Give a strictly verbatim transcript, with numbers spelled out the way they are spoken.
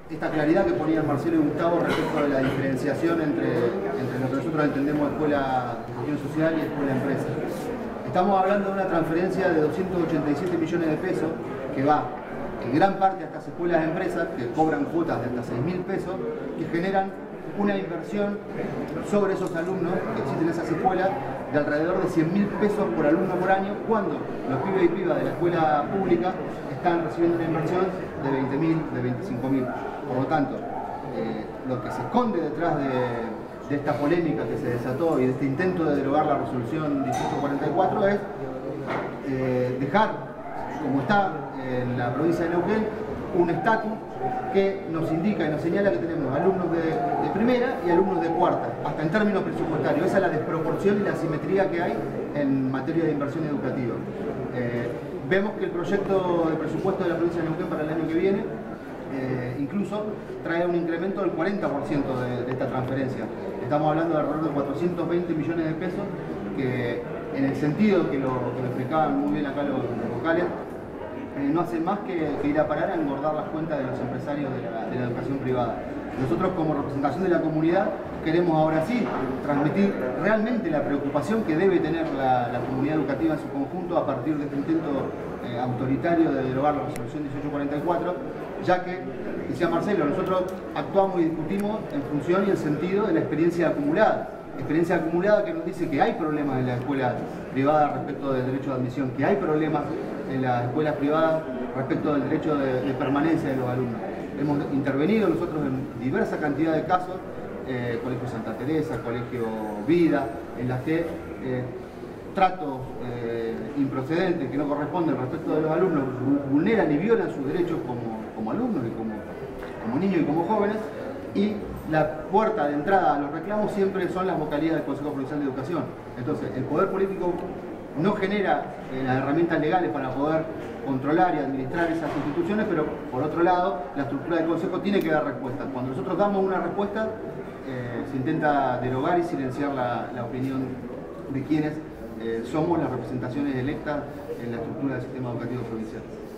esta claridad que ponían Marcelo y Gustavo respecto de la diferenciación entre, entre lo que nosotros entendemos escuela de gestión social y escuela empresa. Estamos hablando de una transferencia de doscientos ochenta y siete millones de pesos que va en gran parte a estas escuelas de empresas que cobran cuotas de hasta seis mil pesos, que generan una inversión sobre esos alumnos que existen en esas escuelas de alrededor de cien mil pesos por alumno por año, cuando los pibes y pibas de la escuela pública están recibiendo una inversión de veinte mil, de veinticinco mil. Por lo tanto, eh, lo que se esconde detrás de, de esta polémica que se desató y de este intento de derogar la resolución dieciocho cuarenta y cuatro es eh, dejar, como está en la provincia de Neuquén, un estatus que nos indica y nos señala que tenemos alumnos de, de primera y alumnos de cuarta, hasta en términos presupuestarios. Esa es la desproporción y la asimetría que hay en materia de inversión educativa. Eh, vemos que el proyecto de presupuesto de la provincia de Neuquén para el año que viene eh, incluso trae un incremento del cuarenta por ciento de, de esta transferencia. Estamos hablando de alrededor de cuatrocientos veinte millones de pesos que, en el sentido que lo, que lo explicaban muy bien acá los, los vocales, Eh, no hace más que, que ir a parar a engordar las cuentas de los empresarios de la, de la educación privada. Nosotros, como representación de la comunidad, queremos ahora sí transmitir realmente la preocupación que debe tener la, la comunidad educativa en su conjunto a partir de este intento eh, autoritario de derogar la resolución dieciocho cuarenta y cuatro, ya que, decía Marcelo, nosotros actuamos y discutimos en función y en sentido de la experiencia acumulada. Experiencia acumulada que nos dice que hay problemas en la escuela privada respecto del derecho de admisión, que hay problemas en las escuelas privadas respecto del derecho de, de permanencia de los alumnos. Hemos intervenido nosotros en diversa cantidad de casos, eh, Colegio Santa Teresa, Colegio Vida, en las que eh, tratos eh, improcedentes que no corresponden respecto de los alumnos vulneran y violan sus derechos como, como alumnos y como, como niños y como jóvenes, y la puerta de entrada a los reclamos siempre son las vocalías del Consejo Provincial de Educación. Entonces, el poder político no genera eh, las herramientas legales para poder controlar y administrar esas instituciones, pero por otro lado, la estructura del Consejo tiene que dar respuesta. Cuando nosotros damos una respuesta, eh, se intenta derogar y silenciar la, la opinión de quienes eh, somos las representaciones electas en la estructura del sistema educativo provincial.